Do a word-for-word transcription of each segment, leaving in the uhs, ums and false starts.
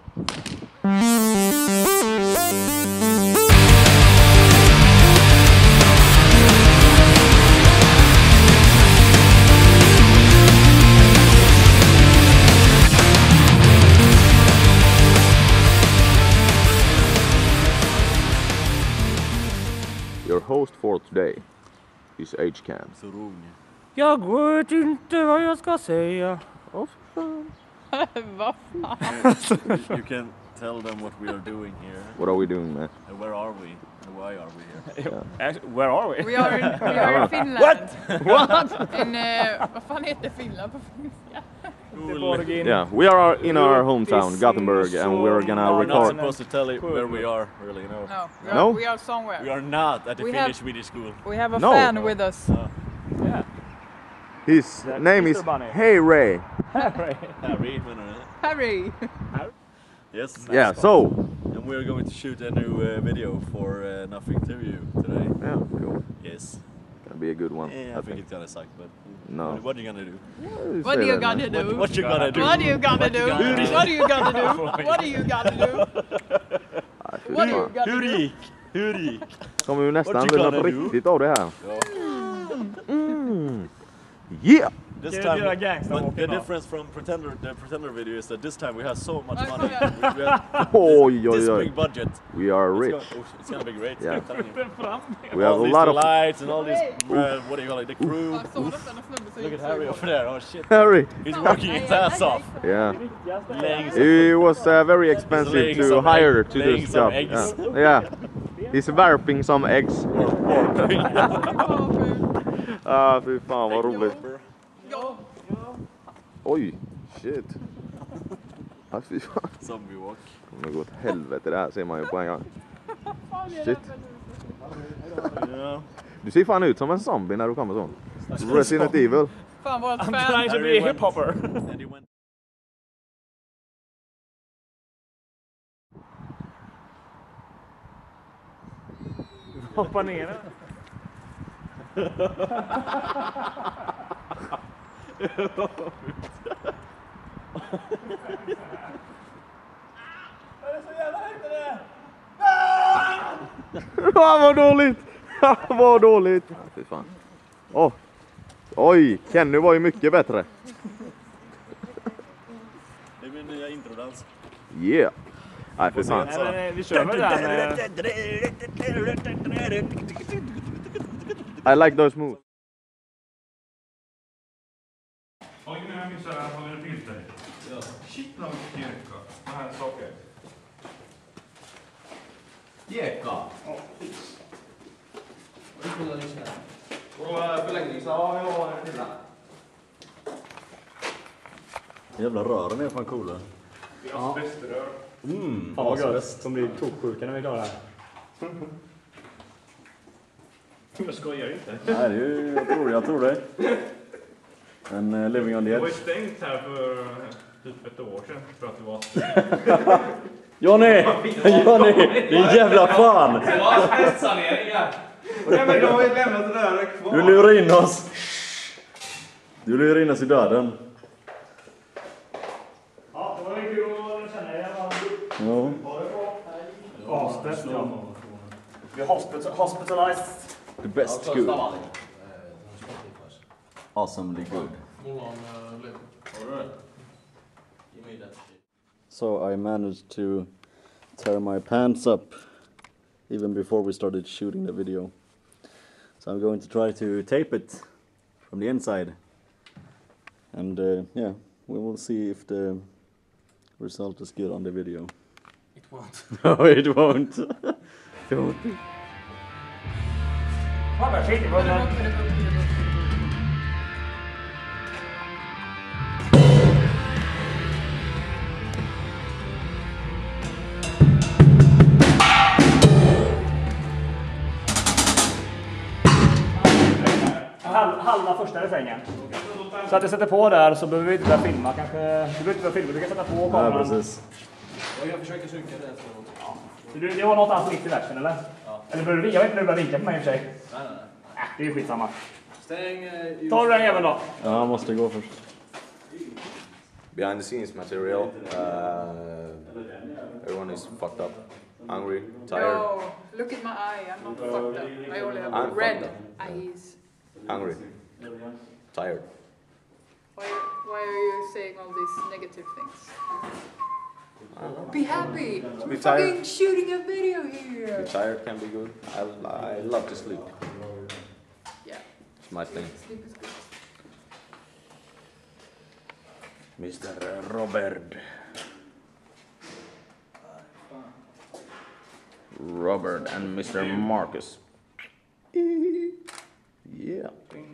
Your host for today is H-Cam. Så rolig. Jag vet inte vad jag ska säga. Oh, fan. Vad fan? You, you can tell them what we are doing here. What are we doing, man? And where are we? And why are we here? Yeah. Actually, where are we? We are in, we are in Finland. What? What? In, uh, vad fan heter Finland på finska? Yeah, we are in our hometown, Gothenburg, and we're gonna We're not record. supposed to tell it where we are, really, no. No, we are, No? we are somewhere. We are not at the We Finnish have- Swedish school. We have a No. fan with us. Uh, Yeah. His The name Easter is Bunny. Hey Ray. Harry, menar du? Harry! Yes. Yeah, so. And we're going to shoot a new uh, video for uh, Nothing to You today. Yeah, cool. Yes. Gonna be a good one. Yeah, I think it's gonna suck, but No. what, what are you gonna do? What are you gonna do? What, what you gonna do? What are you gonna do? gonna do? What are you gonna do? What are you gonna do? Nej, fy What are you fan. gonna Hur do? gick? Hur gick? Kommer ju nästan What you bli gonna något do? riktigt av det här. Ja. Mm. Yeah! This Ska time, vi göra gangsta but walking the då? difference from Pretender, the Pretender video is that this time we have so much Nej, money. kom igen. we, we have Oj, this oj, big oj. budget. We are It's rich. gonna, oh, it's gonna be great. Yeah. I'm telling you. We have all a these lot of... lights and all this, uh, what do you call it, the crew. Jag såg nästan en snubbe som Look gick at Harry så over there. Oh shit. Harry! He's working his ass off. Yeah. Laying It was uh, very expensive laying to some hire egg- to laying this some job. eggs. Yeah. Yeah. He's värping some eggs. Ah, fy fan vad roligt. Ja. Oj, shit. Ah, fy fan. Zombie walk. Det kommer gå åt helvete det här ser man ju på en gång. Shit. Yeah. Du ser fan ut som en zombie när du kommer sån. Resident Evil. Fan vårt I'm fan. trying to be a hip-hopper. And he went. Hoppa ner den. Ah, vad dåligt! Vad dåligt! Fy fan. Oh. Oj, Kenny var ju mycket bättre. Det är min nya introdans. Yeah. Nej, för fan. Nej, men, eh, vi kör väl den. eh, I like those moves. Oj, nu har jag missat att håller en filter. Shit, vad mycket geka. Vad här saker. Geka? Ja, precis. Och förlängning så ja, jag har en till här. Jävla rören är fan coola. Vi har asbeströr. Mm, Fan vad gött. Som blir toksjuka när vi klarar det här. Jag skojar inte. Nej, det är ju, jag tror det, jag tror det. En uh, living on the Det var ju edge. stängt här för typ ett år sedan för att det var... Johnny! Johnny! Din jävla fan! Det var hästsaneringar. Nej men de har ju lämnat rören kvar. Du lurar in oss. Du lurar in oss i döden. Ja, det var ju kul att känna er. Ja. Hospital. Ja. Vi är hospital, hospitalized. The best school. Awesomely good. So I managed to tear my pants up even before we started shooting the video. So I'm going to try to tape it from the inside. And uh, yeah, we will see if the result is good on the video. It won't. No, it won't. It won't be. Fan vad shit, det var en... Halv, halva första refrängen. Så att jag sätter på där så behöver vi inte börja filma kanske. Du behöver inte börja filma, du kan sätta på Ja, kameran. precis. Jag försöker synka det. Så. Så du, det var någonstans mitt i versen eller? Ja. Eller behöver vi? Jag vet inte om du behöver vinka på mig i och för sig. Nej, nej, nej. Äh, det är ju skitsamma. Stäng... Eh, Tar du den jäveln då? Ja, jag måste gå först. behind the scenes material. Uh, everyone is fucked up, hungry, tired, No, look at my eye. I'm not fucked up. I only have I'm red fucked up. eyes. hungry, tired. Why, why are you saying all these negative things? Be happy. We're tired. fucking shooting a video here. Be tired can be good. I, I love to sleep. Yeah, It's my thing. sleep is good. Mister Robert. Robert and Mister Marcus. Yeah.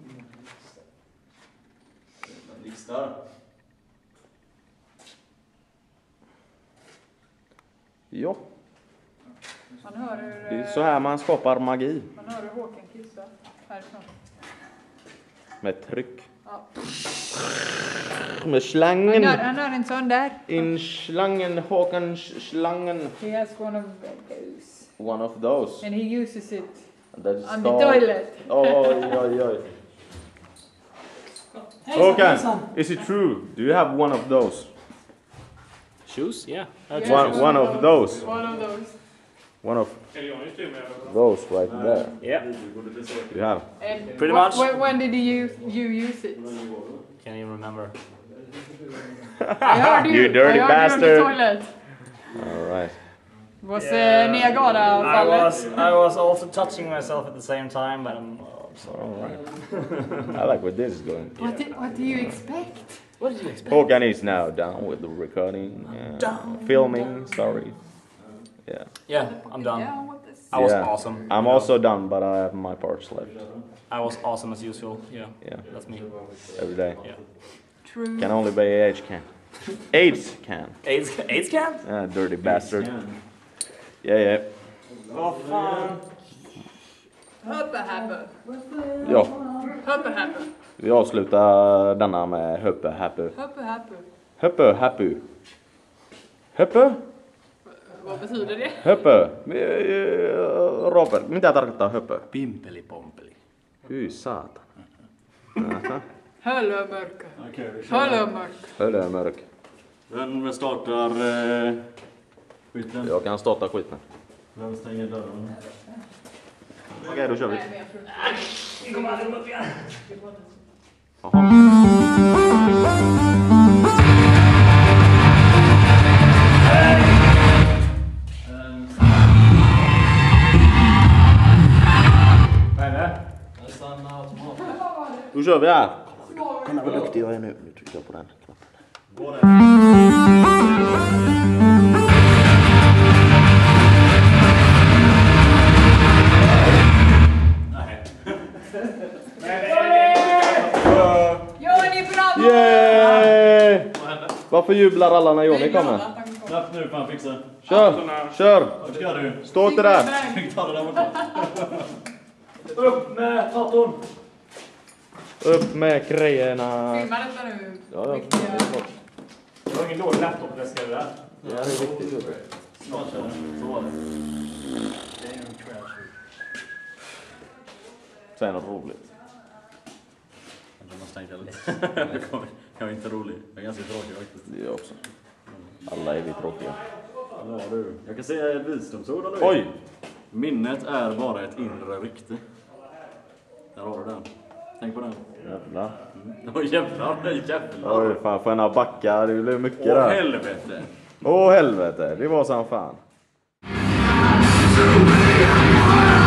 Ja, Man hör hur, det är eh, så här man skapar magi. man hör hur Håkan kissar härifrån. Med tryck. Ja. Med Han slangen. hör, han hör en sån där. In slangen, Håkan slangen. He has one of those. One of those. And he uses it That is on the called- toilet. Oj, oj, oj. Håkan, is it true? Do you have one of those? Shoes? Yeah. Yes, One, one of those. One of those. One of those right there. Yeah. You have. And Pretty wh- much. When, when did you you use it? Can't even remember. I heard you. You dirty I heard bastard. You on the toilet. All right. Was Yeah. uh, Niagara I fallet? was I was also touching myself at the same time, but I'm oh, sorry. All right. I like where this is going. What, did, what do you expect? What did you expect? Håkan is now down with the recording, uh, filming. Sorry. Yeah. Yeah, I'm done. Yeah, what is... I was Yeah. awesome. I'm also done, but I have my parts left. I was awesome as usual. Yeah, Yeah. that's me. Every day. Yeah. True. Can only be AIDS can. AIDS can. AIDS, AIDS can? Ah, dirty bastard. Yeah, yeah. Vad fan? Hoppa happa. Ja, Hoppa happa. vi avslutar denna med höppe happy. Hoppa happa. Höppe happy. Höppe? Vad betyder det? Höppe. Eh, Robert, mitä tarkoittaa höppö? Pimpeli pompeli. Hyi saatan. Hölömörka. Okej, vi kör. Hölömörka. Hölömörk. Vem startar eh, skiten? Jag kan starta skiten. Vem stänger dörren? Okej, då kör vi. Nej, men jag tror inte. Vi kommer aldrig upp igen. Jaha. Vad är det? Då kör vi här. Kolla vad duktig jag är nu. Nu trycker jag på den knappen. Johnny, bravo! Yay! Varför jublar alla när Johnny kommer? Knappt nu fan fixa. Kör! Kör! Vad ska du? Stå inte där! Ta det där borta. Upp med datorn! Upp med grejerna. Filma detta nu. Ja, ja. Viktiga- Du har ingen dålig laptop, det ska du där. Ja, det är viktigt. Snart kör den. Så var det. Säg något roligt. Jag måste tänka lite. Jag kommer- Jag är inte rolig. Jag är ganska tråkig faktiskt. Det är jag också. Alla är vi tråkiga. Ja, du. Jag kan säga ett visdomsord om du vill. Oj! Minnet är bara ett inre rykte. Där har du den. Tänk på den. Jävlar. Åh jävlar, jävlar. Oj, fan får jag backa. Det blev mycket Åh där. helvete. Åh helvete, det var som fan. To be